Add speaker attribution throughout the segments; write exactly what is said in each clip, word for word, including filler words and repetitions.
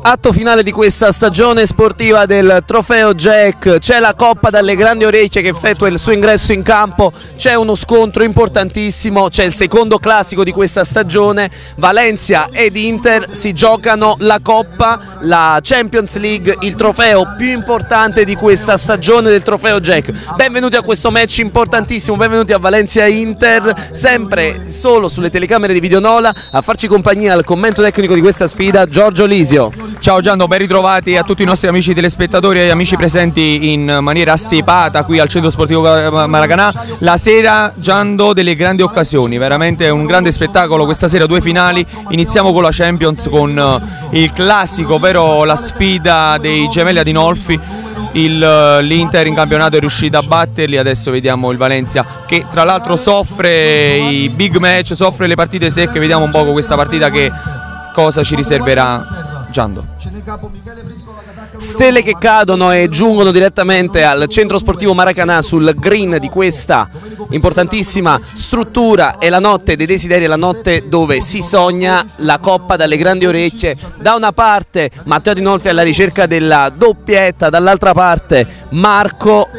Speaker 1: Atto finale di questa stagione sportiva del Trofeo Jack, c'è la Coppa dalle Grandi Orecchie che effettua il suo ingresso in campo, c'è uno scontro importantissimo, c'è il secondo classico di questa stagione, Valencia ed Inter si giocano la Coppa, la Champions League, il trofeo più importante di questa stagione del Trofeo Jack. Benvenuti a questo match importantissimo, benvenuti a Valencia Inter, sempre solo sulle telecamere di Videonola, a farci compagnia al commento tecnico di questa sfida Giorgio Lisio.
Speaker 2: Ciao Giando, ben ritrovati a tutti i nostri amici telespettatori e agli amici presenti in maniera assepata qui al Centro Sportivo Maracanà. La sera, Giando, delle grandi occasioni, veramente un grande spettacolo questa sera, due finali. Iniziamo con la Champions, con il classico, ovvero la sfida dei gemelli Adinolfi. L'Inter in campionato è riuscita a batterli, adesso vediamo il Valencia che tra l'altro soffre i big match, soffre le partite secche. Vediamo un po' questa partita che cosa ci riserverà Giando.
Speaker 1: Stelle che cadono e giungono direttamente al Centro Sportivo Maracanà sul green di questa importantissima struttura. È la notte dei desideri, è la notte dove si sogna la Coppa dalle Grandi Orecchie. Da una parte Matteo Adinolfi alla ricerca della doppietta, dall'altra parte Marco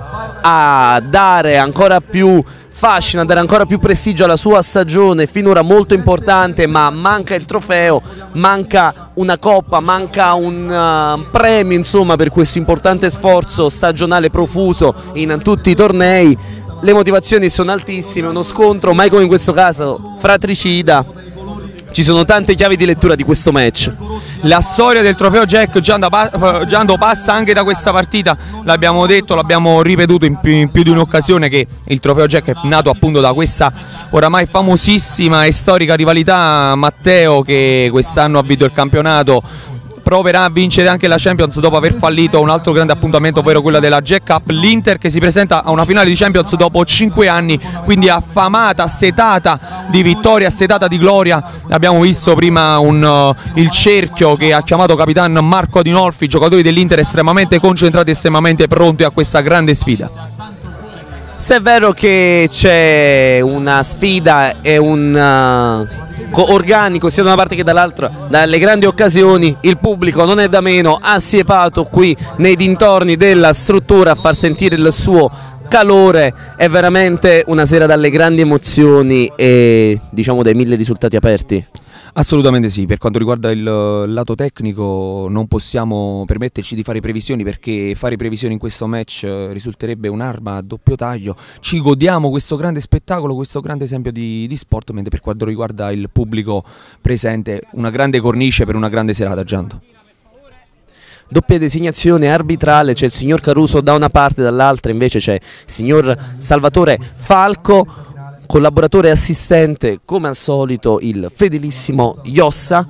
Speaker 1: a dare ancora più fascino, a dare ancora più prestigio alla sua stagione finora molto importante, ma manca il trofeo, manca una coppa, manca un uh, premio insomma per questo importante sforzo stagionale profuso in tutti i tornei. Le motivazioni sono altissime, uno scontro mai come in questo caso fratricida, ci sono tante chiavi di lettura di questo match.
Speaker 2: La storia del Trofeo Jack, Giando, Giando passa anche da questa partita, l'abbiamo detto, l'abbiamo ripetuto in più, in più di un'occasione che il Trofeo Jack è nato appunto da questa oramai famosissima e storica rivalità. Matteo, che quest'anno ha vinto il campionato, proverà a vincere anche la Champions dopo aver fallito un altro grande appuntamento, ovvero quella della Jack Cup. L'Inter che si presenta a una finale di Champions dopo cinque anni, quindi affamata, assetata di vittoria, assetata di gloria. Abbiamo visto prima un, uh, il cerchio che ha chiamato capitano Marco Adinolfi, giocatori dell'Inter estremamente concentrati, estremamente pronti a questa grande sfida.
Speaker 1: Se è vero che c'è una sfida e un uh, organico sia da una parte che dall'altra, dalle grandi occasioni, il pubblico non è da meno, assiepato qui nei dintorni della struttura a far sentire il suo calore. È veramente una sera dalle grandi emozioni e diciamo dai mille risultati aperti.
Speaker 2: Assolutamente sì, per quanto riguarda il lato tecnico non possiamo permetterci di fare previsioni, perché fare previsioni in questo match risulterebbe un'arma a doppio taglio. Ci godiamo questo grande spettacolo, questo grande esempio di, di sport, mentre per quanto riguarda il pubblico presente una grande cornice per una grande serata, Giando.
Speaker 1: Doppia designazione arbitrale, c'è il signor Caruso da una parte, dall'altra invece c'è il signor Salvatore Falco, collaboratore e assistente come al solito il fedelissimo Iossa.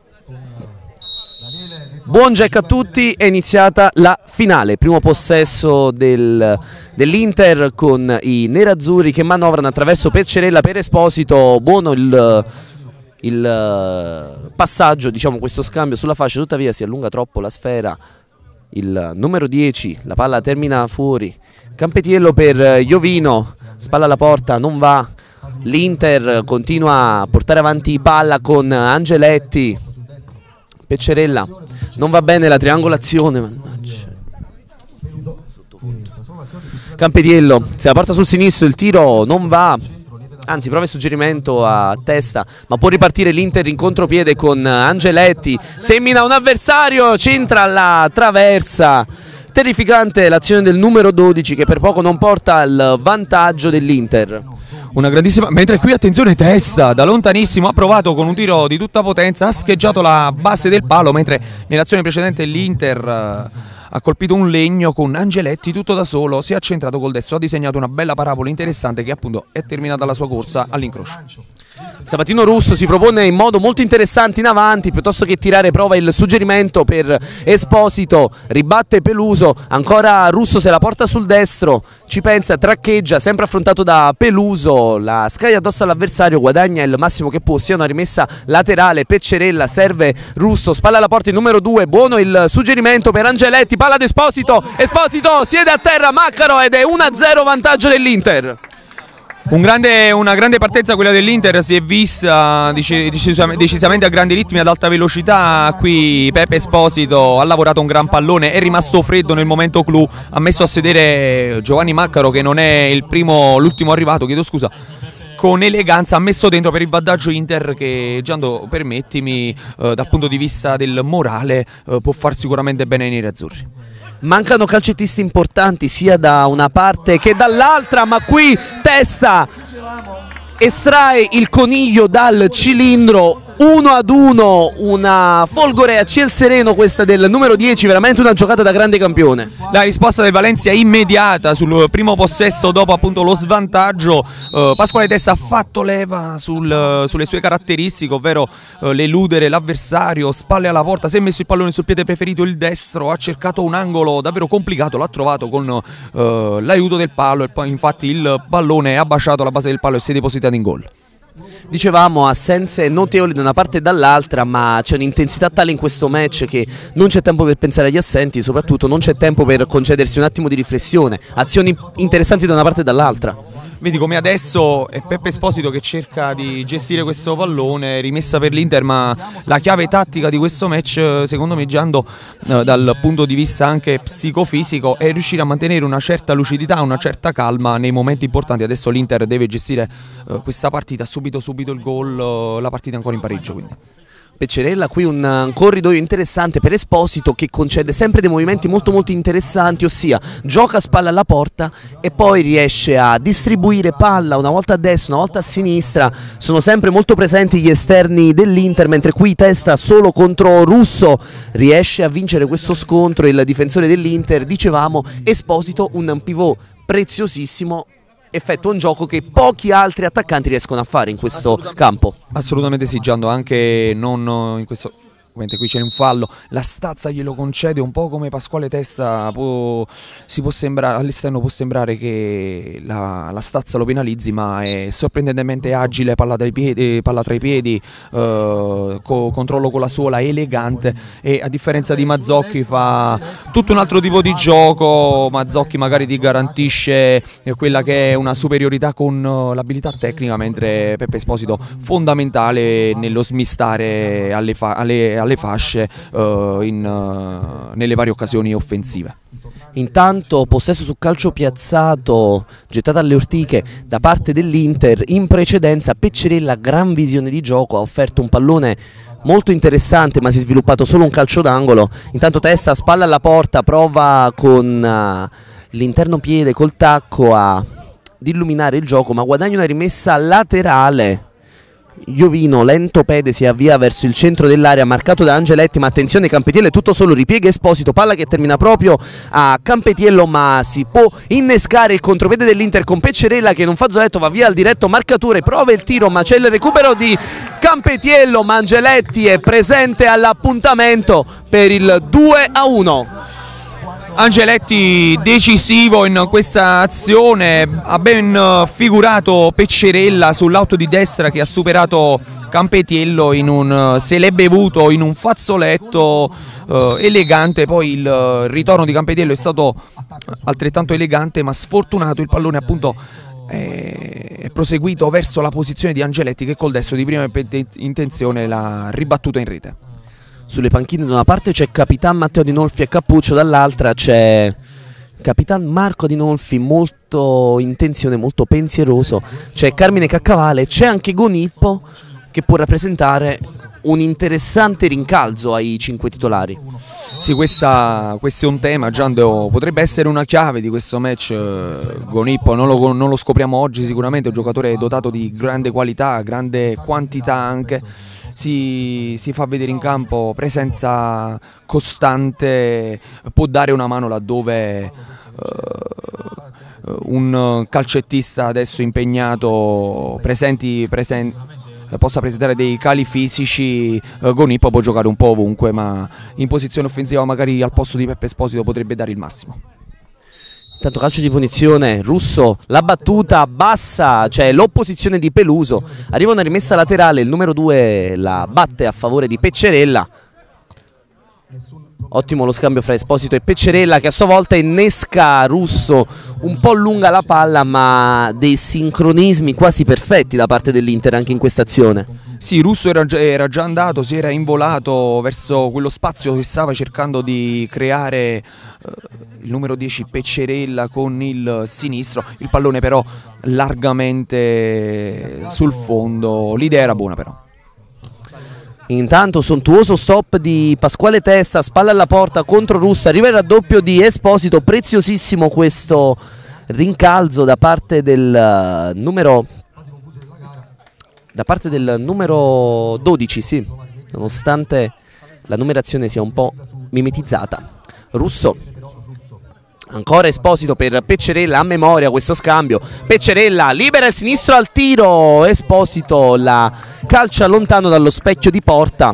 Speaker 1: Buon Jack a tutti, è iniziata la finale, primo possesso del, dell'Inter con i nerazzurri che manovrano attraverso Peccerella per Esposito. Buono il, il passaggio, diciamo questo scambio sulla fascia, tuttavia si allunga troppo la sfera. Il numero dieci, la palla termina fuori, Campetiello per Iovino, spalla alla porta, non va. L'Inter continua a portare avanti palla con Angeletti. Peccerella, non va bene la triangolazione, mannaggia. Campetiello, se la porta sul sinistro, il tiro non va, anzi prova il suggerimento a testa, ma può ripartire l'Inter in contropiede con Angeletti. Semina un avversario, centra la traversa. Terrificante l'azione del numero dodici che per poco non porta al vantaggio dell'Inter.
Speaker 2: Una grandissima, mentre qui attenzione, testa da lontanissimo, ha provato con un tiro di tutta potenza, ha scheggiato la base del palo, mentre nell'azione precedente l'Inter uh, ha colpito un legno con Angeletti tutto da solo, si è accentrato col destro, ha disegnato una bella parabola interessante che appunto è terminata la sua corsa all'incrocio.
Speaker 1: Sabatino Russo si propone in modo molto interessante in avanti, piuttosto che tirare prova il suggerimento per Esposito, ribatte Peluso, ancora Russo se la porta sul destro, ci pensa, traccheggia, sempre affrontato da Peluso, la scaglia addosso all'avversario, guadagna il massimo che può, sia una rimessa laterale. Peccerella, serve Russo, spalla alla porta il numero due, buono il suggerimento per Angeletti, palla ad Esposito, Esposito siede a terra, Maccaro ed è uno a zero vantaggio dell'Inter.
Speaker 2: Un grande, una grande partenza quella dell'Inter, si è vista decisamente a grandi ritmi, ad alta velocità. Qui Peppe Esposito ha lavorato un gran pallone, è rimasto freddo nel momento clou, ha messo a sedere Giovanni Maccaro, che non è il primo, l'ultimo arrivato, chiedo scusa, con eleganza ha messo dentro per il vantaggio Inter, che, Giando, permettimi, eh, dal punto di vista del morale eh, può far sicuramente bene ai nerazzurri.
Speaker 1: Mancano calcettisti importanti sia da una parte che dall'altra, ma qui Testa estrae il coniglio dal cilindro. Uno ad uno, una folgore a ciel sereno questa del numero dieci, veramente una giocata da grande campione.
Speaker 2: La risposta del Valencia è immediata sul primo possesso dopo appunto lo svantaggio. uh, Pasquale Testa ha fatto leva sul, sulle sue caratteristiche, ovvero uh, l'eludere l'avversario, spalle alla porta, si è messo il pallone sul piede preferito, il destro, ha cercato un angolo davvero complicato, l'ha trovato con uh, l'aiuto del palo e poi infatti il pallone ha baciato la base del palo e si è depositato in gol.
Speaker 1: Dicevamo assenze notevoli da una parte e dall'altra, ma c'è un'intensità tale in questo match che non c'è tempo per pensare agli assenti, soprattutto non c'è tempo per concedersi un attimo di riflessione. Azioni interessanti da una parte e dall'altra.
Speaker 2: Vedi come adesso è Peppe Esposito che cerca di gestire questo pallone, rimessa per l'Inter, ma la chiave tattica di questo match, secondo me, Giando, eh, dal punto di vista anche psicofisico, è riuscire a mantenere una certa lucidità, una certa calma nei momenti importanti. Adesso l'Inter deve gestire eh, questa partita, subito subito il gol, eh, la partita è ancora in pareggio, quindi.
Speaker 1: Peccerella, qui un, un corridoio interessante per Esposito, che concede sempre dei movimenti molto molto interessanti, ossia gioca a spalla alla porta e poi riesce a distribuire palla una volta a destra, una volta a sinistra. Sono sempre molto presenti gli esterni dell'Inter, mentre qui Testa solo contro Russo riesce a vincere questo scontro. Il difensore dell'Inter, dicevamo, Esposito, un pivot preziosissimo, effettua un gioco che pochi altri attaccanti riescono a fare in questo campo.
Speaker 2: Assolutamente sì, Giando, anche non in questo. Ovviamente qui c'è un fallo, la Stazza glielo concede, un po' come Pasquale Testa, può, si può sembrare, all'esterno può sembrare che la, la Stazza lo penalizzi, ma è sorprendentemente agile, palla tra i piedi, palla tra i piedi eh, co controllo con la suola, elegante, e a differenza di Mazzocchi fa tutto un altro tipo di gioco. Mazzocchi magari ti garantisce quella che è una superiorità con l'abilità tecnica, mentre Peppe Esposito fondamentale nello smistare alle, fa alle alle fasce uh, in, uh, nelle varie occasioni offensive.
Speaker 1: Intanto possesso su calcio piazzato gettato alle ortiche da parte dell'Inter. In precedenza Peccerella, gran visione di gioco, ha offerto un pallone molto interessante, ma si è sviluppato solo un calcio d'angolo. Intanto Testa, spalla alla porta, prova con uh, l'interno piede col tacco a di illuminare il gioco, ma guadagna una rimessa laterale. Iovino, lento pede, si avvia verso il centro dell'area, marcato da Angeletti, ma attenzione, Campetiello è tutto solo, ripiega Esposito, palla che termina proprio a Campetiello, ma si può innescare il contropiede dell'Inter con Peccerella che non fa zoletto, va via al diretto marcatore, prova il tiro, ma c'è il recupero di Campetiello, ma Angeletti è presente all'appuntamento per il due a uno.
Speaker 2: Angeletti decisivo in questa azione, ha ben figurato Peccerella sull'auto di destra che ha superato Campetiello in un se l'è bevuto in un fazzoletto eh, elegante. Poi il ritorno di Campetiello è stato altrettanto elegante, ma sfortunato, il pallone appunto è proseguito verso la posizione di Angeletti che col destro di prima intenzione l'ha ribattuta in rete.
Speaker 1: Sulle panchine da una parte c'è Capitan Matteo Dinolfi e Cappuccio, dall'altra c'è Capitan Marco Dinolfi, molto in tensione, molto pensieroso, c'è Carmine Caccavale, c'è anche Gonippo che può rappresentare un interessante rincalzo ai cinque titolari.
Speaker 2: Sì, questa, questo è un tema, Giando, potrebbe essere una chiave di questo match. Gonippo non lo, non lo scopriamo oggi, sicuramente è un giocatore dotato di grande qualità, grande quantità anche. Si, si fa vedere in campo, presenza costante, può dare una mano laddove uh, un calcettista adesso impegnato presenti, presen possa presentare dei cali fisici. uh, Gonippo può giocare un po' ovunque, ma in posizione offensiva magari al posto di Peppe Esposito potrebbe dare il massimo.
Speaker 1: Tanto calcio di punizione, Russo, la battuta bassa, c'è l'opposizione di Peluso, arriva una rimessa laterale, il numero due la batte a favore di Peccerella. Ottimo lo scambio fra Esposito e Peccerella, che a sua volta innesca Russo, un po' lunga la palla, ma dei sincronismi quasi perfetti da parte dell'Inter anche in questa azione.
Speaker 2: Sì, Russo era già, era già andato, si era involato verso quello spazio che stava cercando di creare eh, il numero dieci Peccerella con il sinistro, il pallone però largamente sul fondo, l'idea era buona però.
Speaker 1: Intanto sontuoso stop di Pasquale Testa, spalla alla porta contro Russo, arriva il raddoppio di Esposito, preziosissimo questo rincalzo da parte del uh, numero da parte del numero dodici, sì, nonostante la numerazione sia un po' mimetizzata. Russo, ancora Esposito per Peccerella, a memoria questo scambio, Peccerella libera il sinistro al tiro, Esposito la calcia lontano dallo specchio di porta,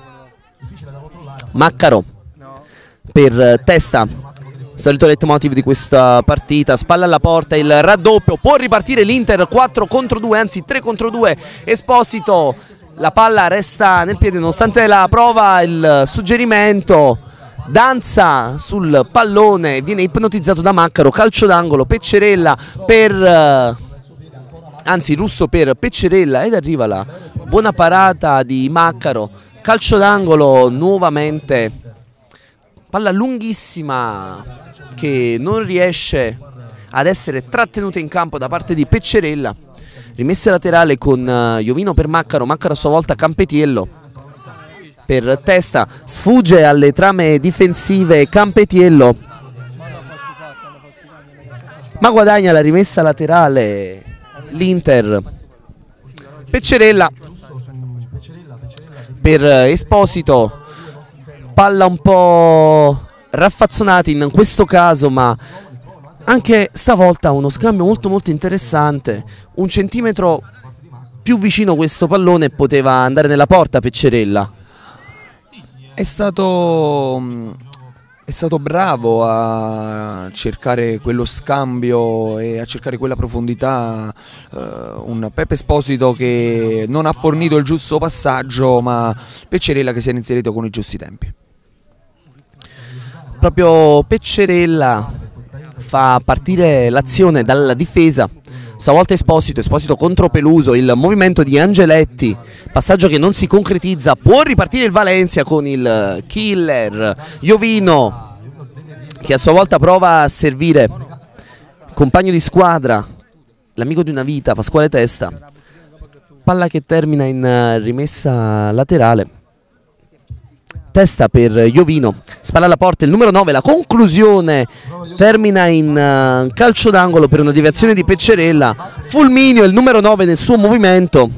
Speaker 1: Maccaro per Testa, solito leitmotiv di questa partita, spalla alla porta, il raddoppio, può ripartire l'Inter, quattro contro due, anzi tre contro due, Esposito, la palla resta nel piede nonostante la prova, il suggerimento, danza sul pallone, viene ipnotizzato da Maccaro, calcio d'angolo, Peccerella per, anzi Russo per Peccerella ed arriva la buona parata di Maccaro, calcio d'angolo nuovamente, palla lunghissima che non riesce ad essere trattenuta in campo da parte di Peccerella, rimessa laterale con uh, Iovino per Maccaro, Maccaro a sua volta Campetiello per Testa, sfugge alle trame difensive Campetiello, ma guadagna la rimessa laterale l'Inter. Peccerella per Esposito, palla un po' raffazzonata in questo caso, ma anche stavolta uno scambio molto molto interessante, un centimetro più vicino questo pallone poteva andare nella porta Peccerella.
Speaker 2: È stato, è stato bravo a cercare quello scambio e a cercare quella profondità, uh, un Peppe Esposito che non ha fornito il giusto passaggio, ma Peccerella che si è inserito con i giusti tempi.
Speaker 1: Proprio Peccerella fa partire l'azione dalla difesa, stavolta Esposito, Esposito contro Peluso, il movimento di Angeletti, passaggio che non si concretizza, può ripartire il Valencia con il killer Iovino che a sua volta prova a servire compagno di squadra, l'amico di una vita Pasquale Testa, palla che termina in rimessa laterale. Testa per Iovino, spalla alla porta, il numero nove, la conclusione termina in uh, calcio d'angolo per una deviazione di Peccerella, fulmineo il numero nove nel suo movimento.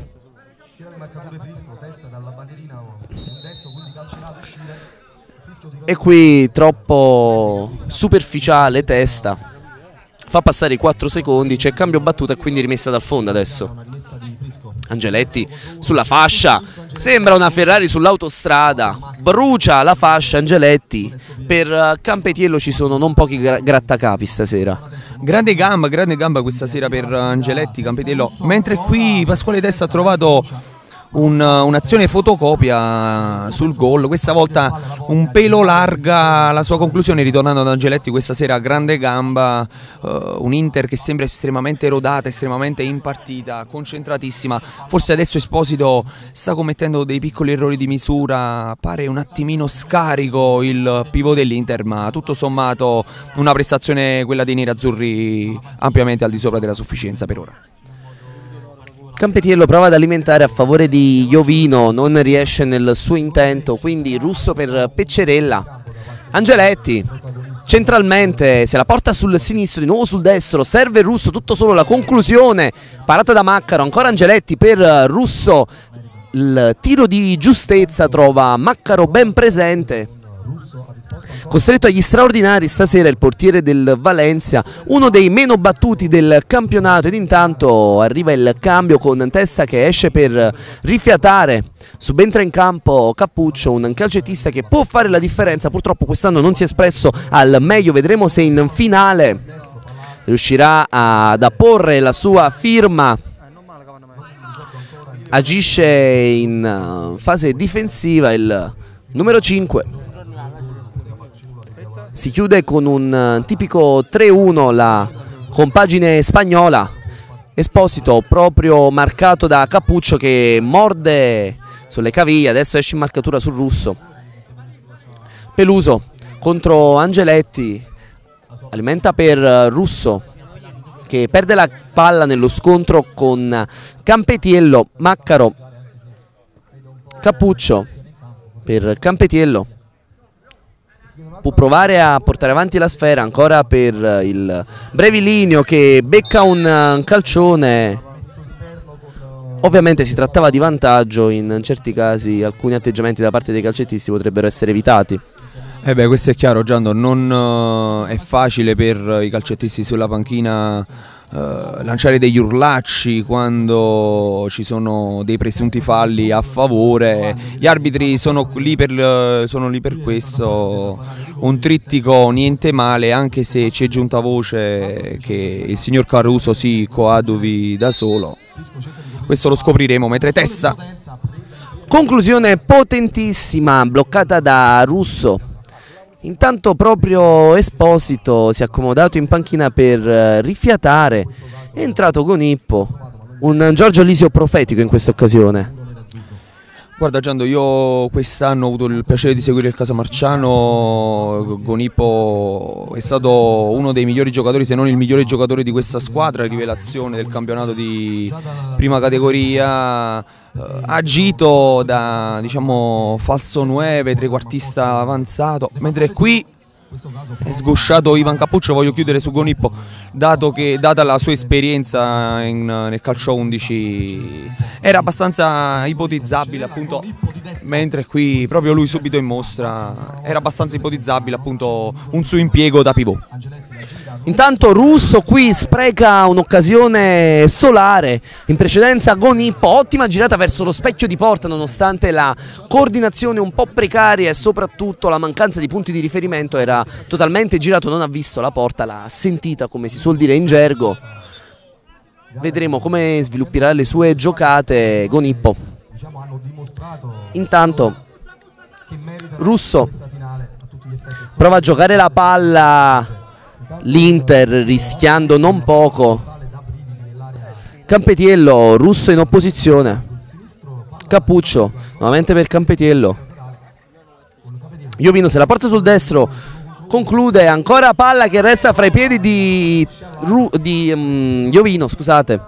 Speaker 1: E qui troppo superficiale Testa, fa passare i quattro secondi, c'è cambio battuta e quindi rimessa dal fondo adesso. Angeletti sulla fascia, sembra una Ferrari sull'autostrada, brucia la fascia Angeletti, per Campetiello ci sono non pochi gra grattacapi stasera.
Speaker 2: Grande gamba, grande gamba questa sera per Angeletti, Campetiello, mentre qui Pasquale Testa ha trovato un'azione un fotocopia sul gol, questa volta un pelo larga la sua conclusione, ritornando ad Angeletti questa sera, grande gamba, uh, un Inter che sembra estremamente rodata, estremamente in partita, concentratissima, forse adesso Esposito sta commettendo dei piccoli errori di misura, pare un attimino scarico il pivot dell'Inter, ma tutto sommato una prestazione, quella dei nerazzurri, ampiamente al di sopra della sufficienza per ora.
Speaker 1: Campetiello prova ad alimentare a favore di Iovino, non riesce nel suo intento, quindi Russo per Peccerella. Angeletti centralmente se la porta sul sinistro, di nuovo sul destro, serve Russo, tutto solo la conclusione, parata da Maccaro, ancora Angeletti per Russo, il tiro di giustezza trova Maccaro ben presente. Costretto agli straordinari stasera il portiere del Valencia, uno dei meno battuti del campionato, ed intanto arriva il cambio con Testa che esce per rifiatare, subentra in campo Cappuccio, un calcettista che può fare la differenza, purtroppo quest'anno non si è espresso al meglio, vedremo se in finale riuscirà ad apporre la sua firma. Agisce in fase difensiva il numero cinque. Si chiude con un tipico tre uno la compagine spagnola. Esposito proprio marcato da Cappuccio che morde sulle caviglie, adesso esce in marcatura sul russo. Peluso contro Angeletti, alimenta per Russo che perde la palla nello scontro con Campetiello. Maccaro, Cappuccio per Campetiello, può provare a portare avanti la sfera ancora per il Brevilinio che becca un calcione. Ovviamente si trattava di vantaggio, in certi casi alcuni atteggiamenti da parte dei calcettisti potrebbero essere evitati.
Speaker 2: Eh beh, questo è chiaro, Giando, non uh, è facile per i calcettisti sulla panchina uh, lanciare degli urlacci quando ci sono dei presunti falli a favore. Gli arbitri sono lì per, sono lì per questo, un trittico niente male, anche se ci è giunta voce che il signor Caruso si coaduvi da solo. Questo lo scopriremo mentre testa.
Speaker 1: Conclusione potentissima, bloccata da Russo. Intanto proprio Esposito si è accomodato in panchina per rifiatare. È entrato Gonippo, un Giorgio Lisio profetico in questa occasione.
Speaker 2: Guarda Giando, io quest'anno ho avuto il piacere di seguire il Casamarciano. Gonippo è stato uno dei migliori giocatori, se non il migliore giocatore di questa squadra, rivelazione del campionato di prima categoria. Uh, agito da, diciamo, falso nove, trequartista avanzato, mentre qui è sgusciato Ivan Cappuccio. Voglio chiudere su Gonippo, dato che, data la sua esperienza in, nel calcio undici, era abbastanza ipotizzabile, appunto, mentre qui proprio lui subito in mostra, era abbastanza ipotizzabile appunto un suo impiego da pivot.
Speaker 1: Intanto Russo qui spreca un'occasione solare, in precedenza Gonippo, ottima girata verso lo specchio di porta nonostante la coordinazione un po' precaria e soprattutto la mancanza di punti di riferimento. Era totalmente girato, non ha visto la porta, l'ha sentita, come si suol dire in gergo. Vedremo come svilupperà le sue giocate Gonippo. Intanto Russo prova a giocare la palla l'Inter rischiando non poco. Campetiello, Russo in opposizione. Cappuccio nuovamente per Campetiello. Jovino se la porta sul destro, conclude, ancora palla che resta fra i piedi di, Ru di um, Jovino, scusate.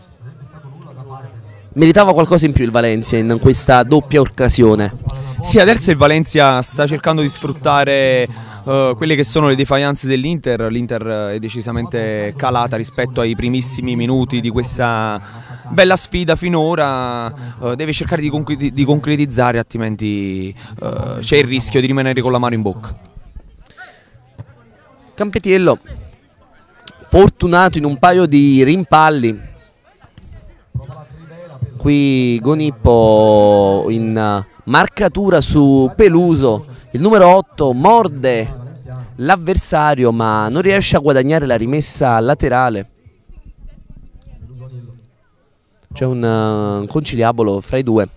Speaker 1: Meritava qualcosa in più il Valencia in questa doppia occasione.
Speaker 2: Sì, adesso il Valencia sta cercando di sfruttare uh, quelle che sono le defianze dell'Inter. L'Inter è decisamente calata rispetto ai primissimi minuti di questa bella sfida finora. Uh, deve cercare di, concre di concretizzare, altrimenti uh, c'è il rischio di rimanere con l'amaro in bocca.
Speaker 1: Campetiello fortunato in un paio di rimpalli. Qui Gonippo in marcatura su Peluso, il numero otto morde l'avversario ma non riesce a guadagnare la rimessa laterale. C'è un, uh, un conciliabolo fra i due.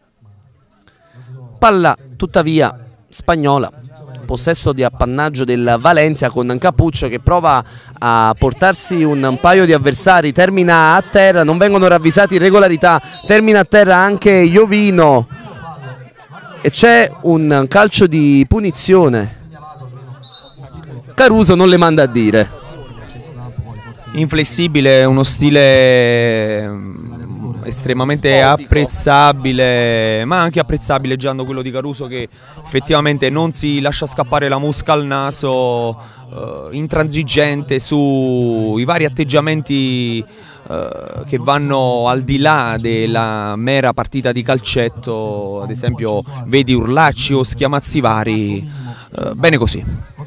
Speaker 1: Palla tuttavia spagnola, possesso di appannaggio del Valencia con Cappuccio che prova a portarsi un paio di avversari, termina a terra, non vengono ravvisati irregolarità, termina a terra anche Jovino e c'è un calcio di punizione. Caruso non le manda a dire.
Speaker 2: Inflessibile, uno stile estremamente apprezzabile, ma anche apprezzabile Giando quello di Caruso, che effettivamente non si lascia scappare la mosca al naso, eh, intransigente sui vari atteggiamenti eh, che vanno al di là della mera partita di calcetto. Ad esempio vedi urlacci o schiamazzi vari, eh, bene così.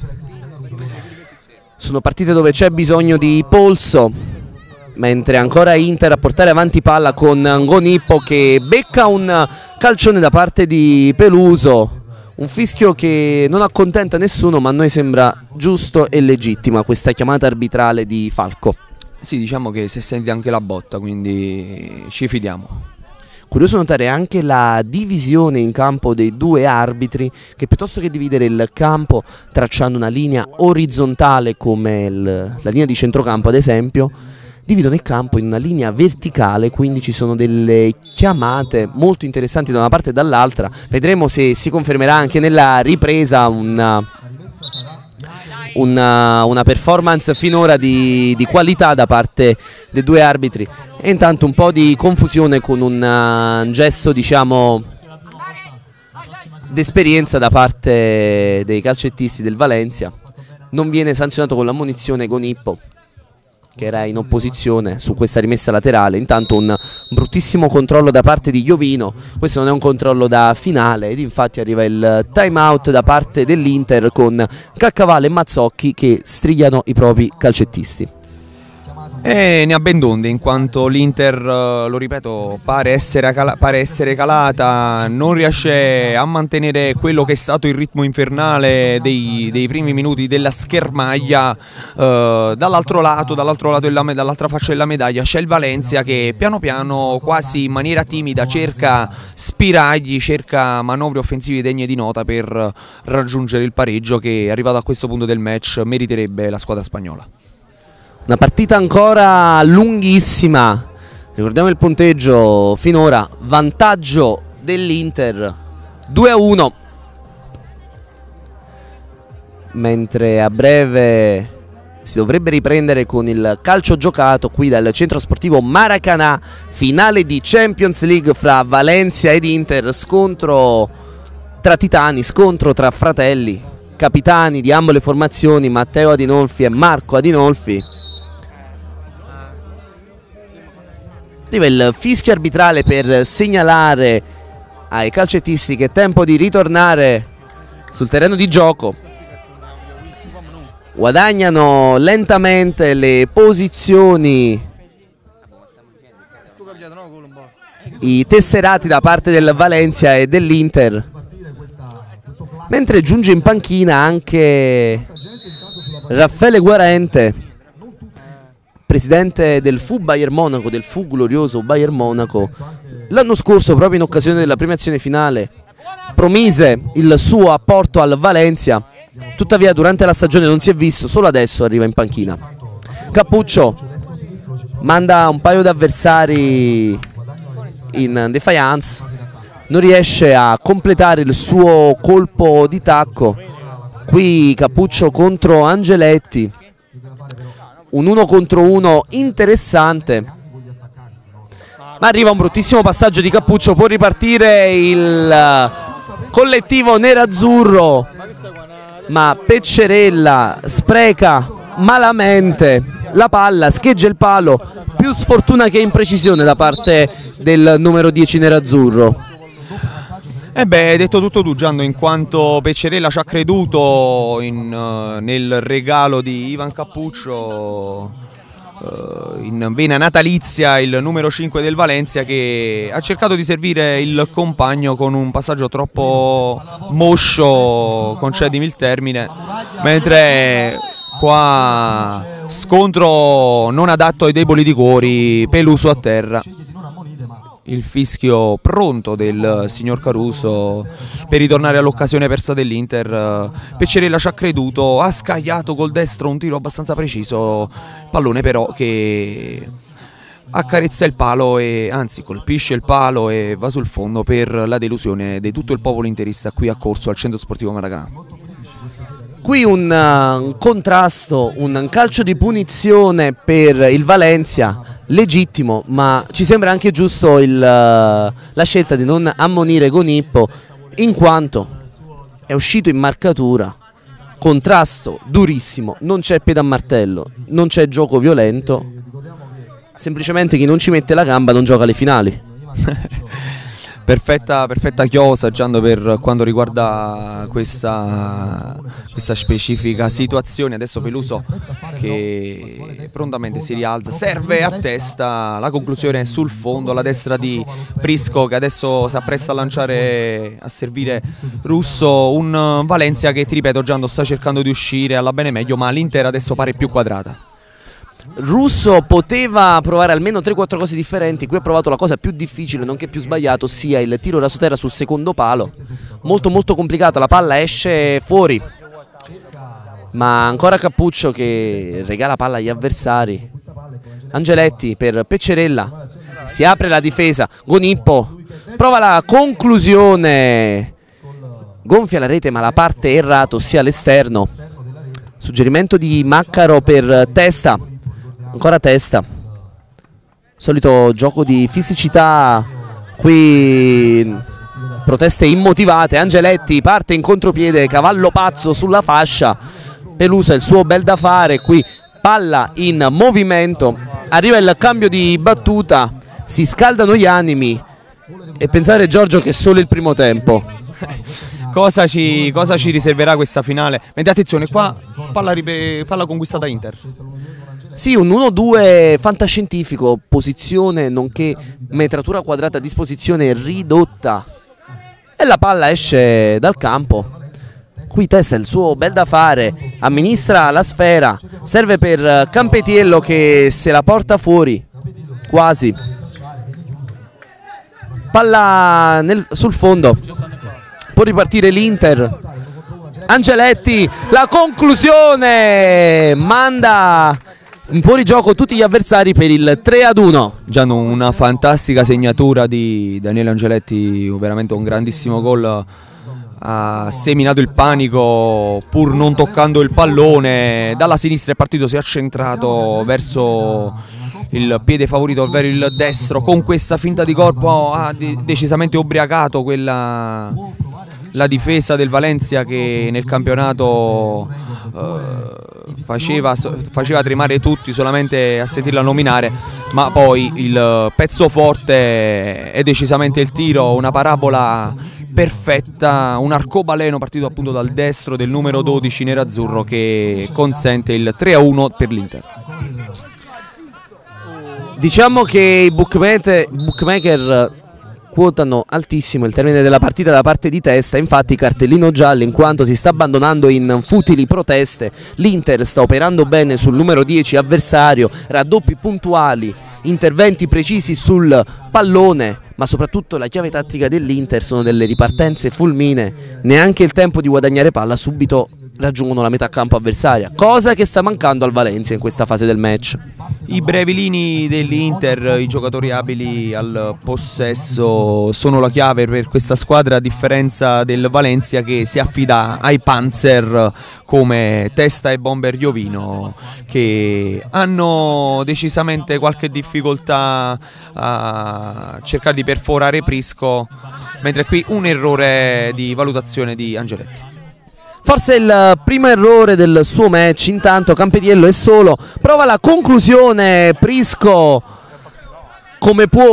Speaker 1: Sono partite dove c'è bisogno di polso, mentre ancora Inter a portare avanti palla con Gonippo che becca un calcione da parte di Peluso, un fischio che non accontenta nessuno, ma a noi sembra giusto e legittima questa chiamata arbitrale di Falco.
Speaker 2: Sì, diciamo che si sente anche la botta, quindi ci fidiamo.
Speaker 1: Curioso notare anche la divisione in campo dei due arbitri, che piuttosto che dividere il campo tracciando una linea orizzontale come il, la linea di centrocampo ad esempio, dividono il campo in una linea verticale, quindi ci sono delle chiamate molto interessanti da una parte e dall'altra. Vedremo se si confermerà anche nella ripresa una, una, una performance finora di, di qualità da parte dei due arbitri. E intanto un po' di confusione con un, un gesto, diciamo, d'esperienza da parte dei calcettisti del Valencia. Non viene sanzionato con l'ammonizione Gonippo, che era in opposizione su questa rimessa laterale. Intanto un bruttissimo controllo da parte di Iovino. Questo non è un controllo da finale ed infatti arriva il time out da parte dell'Inter con Caccavale e Mazzocchi che strigliano i propri calcettisti.
Speaker 2: E ne ha ben donde, in quanto l'Inter, lo ripeto, pare essere, cala pare essere calata, non riesce a mantenere quello che è stato il ritmo infernale dei, dei primi minuti della schermaglia. Uh, dall'altro lato, dall'altro lato dall'altra faccia della medaglia c'è il Valencia che piano piano, quasi in maniera timida, cerca spiragli, cerca manovre offensive degne di nota per raggiungere il pareggio che, arrivato a questo punto del match, meriterebbe la squadra spagnola.
Speaker 1: Una partita ancora lunghissima, ricordiamo il punteggio finora, vantaggio dell'Inter due a uno, mentre a breve si dovrebbe riprendere con il calcio giocato qui dal centro sportivo Maracanã, finale di Champions League fra Valencia ed Inter, scontro tra titani, scontro tra fratelli, capitani di ambo le formazioni, Matteo Adinolfi e Marco Adinolfi. Arriva il fischio arbitrale per segnalare ai calcettisti che è tempo di ritornare sul terreno di gioco. Guadagnano lentamente le posizioni i tesserati da parte del Valencia e dell'Inter, mentre giunge in panchina anche Raffaele Guarente, presidente del F U Bayern Monaco, del F U glorioso Bayern Monaco. L'anno scorso, proprio in occasione della premiazione finale, promise il suo apporto al Valencia, tuttavia durante la stagione non si è visto, solo adesso arriva in panchina. Cappuccio manda un paio di avversari in defiance, non riesce a completare il suo colpo di tacco. Qui Cappuccio contro Angeletti, un uno contro uno interessante, ma arriva un bruttissimo passaggio di Cappuccio. Può ripartire il collettivo nerazzurro, ma Peccerella spreca malamente la palla, scheggia il palo, più sfortuna che imprecisione da parte del numero dieci nerazzurro.
Speaker 2: Eh beh, hai detto tutto tu, Giando, in quanto Peccerella ci ha creduto in, uh, nel regalo di Ivan Cappuccio, uh, in vena natalizia, il numero cinque del Valencia, che ha cercato di servire il compagno con un passaggio troppo moscio, concedimi il termine, mentre qua scontro non adatto ai deboli di cuori, Peluso a terra. Il fischio pronto del signor Caruso per ritornare all'occasione persa dell'Inter. Peccerella ci ha creduto, ha scagliato col destro un tiro abbastanza preciso, pallone però che accarezza il palo, e anzi colpisce il palo e va sul fondo per la delusione di tutto il popolo interista qui accorso al centro sportivo Maracanã.
Speaker 1: Qui un, uh, un contrasto, un calcio di punizione per il Valencia, legittimo, ma ci sembra anche giusto il, uh, la scelta di non ammonire Gonippo, in quanto è uscito in marcatura. Contrasto durissimo, non c'è piede a martello, non c'è gioco violento, semplicemente chi non ci mette la gamba non gioca alle finali.
Speaker 2: Perfetta, perfetta chiosa, Giando, per quanto riguarda questa, questa specifica situazione. Adesso Peluso che prontamente si rialza, serve a testa, la conclusione è sul fondo alla destra di Prisco, che adesso si appresta a lanciare, a servire Russo. Un Valencia che, ti ripeto, Giando, sta cercando di uscire alla bene meglio, ma l'Inter adesso pare più quadrata.
Speaker 1: Russo poteva provare almeno tre quattro cose differenti, qui ha provato la cosa più difficile, nonché più sbagliato, ossia il tiro rasoterra sul secondo palo. Molto molto complicato, la palla esce fuori, ma ancora Cappuccio che regala palla agli avversari. Angeletti per Peccerella, si apre la difesa, Gonippo prova la conclusione, gonfia la rete ma la parte errata, ossia all'esterno. Suggerimento di Maccaro per Testa, ancora Testa, solito gioco di fisicità, qui proteste immotivate. Angeletti parte in contropiede, cavallo pazzo sulla fascia, Pelusa il suo bel da fare, qui palla in movimento, arriva il cambio di battuta, si scaldano gli animi e pensare Giorgio che è solo il primo tempo.
Speaker 2: Cosa ci, cosa ci riserverà questa finale? Mentre attenzione, qua palla, palla conquistata Inter.
Speaker 1: Sì, un uno due fantascientifico, posizione nonché metratura quadrata a disposizione ridotta e la palla esce dal campo. Qui Testa il suo bel da fare, amministra la sfera, serve per Campetiello che se la porta fuori, quasi. Palla nel, sul fondo, può ripartire l'Inter. Angeletti, la conclusione, manda in fuorigioco tutti gli avversari per il tre ad uno.
Speaker 2: Già una fantastica segnatura di Daniele Angeletti, veramente un grandissimo gol. Ha seminato il panico pur non toccando il pallone, dalla sinistra è partito, si è accentrato verso il piede favorito, ovvero il destro, con questa finta di corpo ha decisamente ubriacato quella, la difesa del Valencia che nel campionato eh, faceva, faceva tremare tutti solamente a sentirla nominare, ma poi il pezzo forte è decisamente il tiro, una parabola perfetta, un arcobaleno partito appunto dal destro del numero dodici nerazzurro che consente il tre a uno per l'Inter.
Speaker 1: Diciamo che i bookmaker, bookmaker quotano altissimo il termine della partita da parte di Testa, infatti cartellino giallo in quanto si sta abbandonando in futili proteste. L'Inter sta operando bene sul numero dieci avversario, raddoppi puntuali, interventi precisi sul pallone, ma soprattutto la chiave tattica dell'Inter sono delle ripartenze fulmine, neanche il tempo di guadagnare palla subito raggiungono la metà campo avversaria, cosa che sta mancando al Valencia in questa fase del match.
Speaker 2: I brevilini dell'Inter, i giocatori abili al possesso sono la chiave per questa squadra, a differenza del Valencia che si affida ai Panzer come Testa e Bomber Jovino, che hanno decisamente qualche difficoltà a cercare di perforare Prisco, mentre qui un errore di valutazione di Angeletti.
Speaker 1: Forse il primo errore del suo match, intanto Campetiello è solo, prova la conclusione, Prisco come può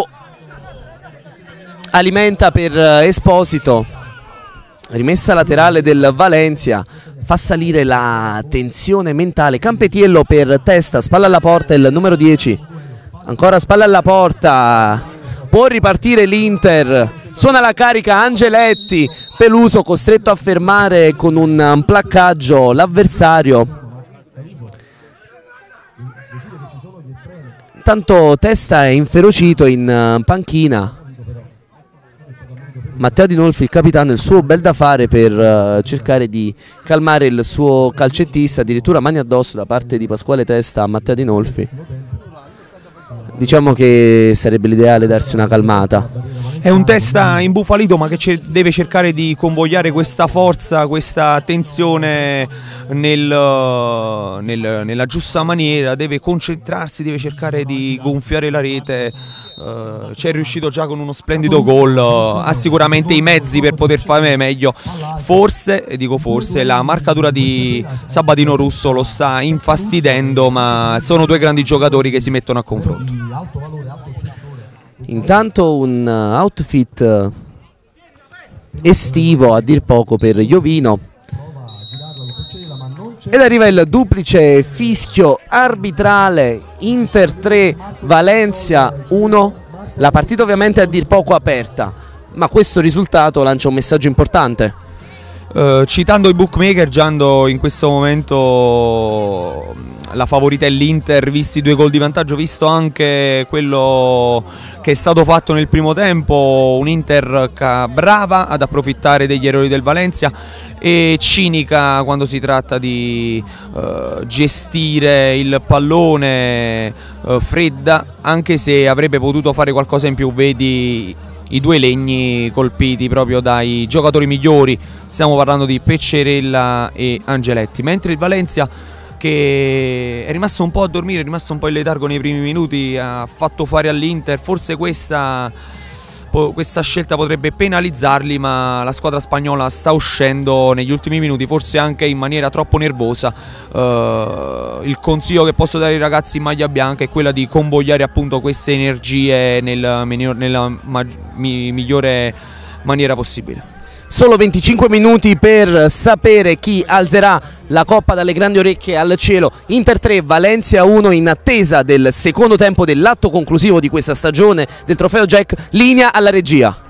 Speaker 1: alimenta per Esposito, rimessa laterale del Valencia, fa salire la tensione mentale. Campetiello per Testa, spalla alla porta il numero dieci, ancora spalla alla porta, può ripartire l'Inter, suona la carica Angeletti, Peluso costretto a fermare con un placcaggio l'avversario. Tanto Testa è inferocito in panchina. Matteo Dinolfi, il capitano, il suo bel da fare per uh, cercare di calmare il suo calcettista, addirittura mani addosso da parte di Pasquale Testa a Matteo Dinolfi. Diciamo che sarebbe l'ideale darsi una calmata.
Speaker 2: È un Testa imbufalito ma che deve cercare di convogliare questa forza, questa tensione nel, nel, nella giusta maniera, deve concentrarsi, deve cercare di gonfiare la rete. Uh, ci è riuscito già con uno splendido gol, uh, ha sicuramente i mezzi per poter fare meglio. Forse, e dico forse, la marcatura di Sabatino Russo lo sta infastidendo, ma sono due grandi giocatori che si mettono a confronto.
Speaker 1: Intanto un outfit estivo a dir poco per Jovino, ed arriva il duplice fischio arbitrale, Inter tre, Valencia uno. La partita ovviamente è a dir poco aperta, ma questo risultato lancia un messaggio importante.
Speaker 2: Uh, citando i bookmaker, giando in questo momento la favorita è l'Inter, visti i due gol di vantaggio, visto anche quello che è stato fatto nel primo tempo, un Inter brava ad approfittare degli errori del Valencia e cinica quando si tratta di uh, gestire il pallone, uh, fredda, anche se avrebbe potuto fare qualcosa in più. Vedi i due legni colpiti proprio dai giocatori migliori, stiamo parlando di Peccerella e Angeletti, mentre il Valencia, che è rimasto un po' a dormire, è rimasto un po' in letargo nei primi minuti, ha fatto fare all'Inter. Forse questa, questa scelta potrebbe penalizzarli, ma la squadra spagnola sta uscendo negli ultimi minuti, forse anche in maniera troppo nervosa. Uh, il consiglio che posso dare ai ragazzi in maglia bianca è quella di convogliare appunto queste energie nel, nella migliore maniera possibile.
Speaker 1: Solo venticinque minuti per sapere chi alzerà la coppa dalle grandi orecchie al cielo. Inter tre, Valencia uno, in attesa del secondo tempo dell'atto conclusivo di questa stagione del Trofeo Jack. Linea alla regia.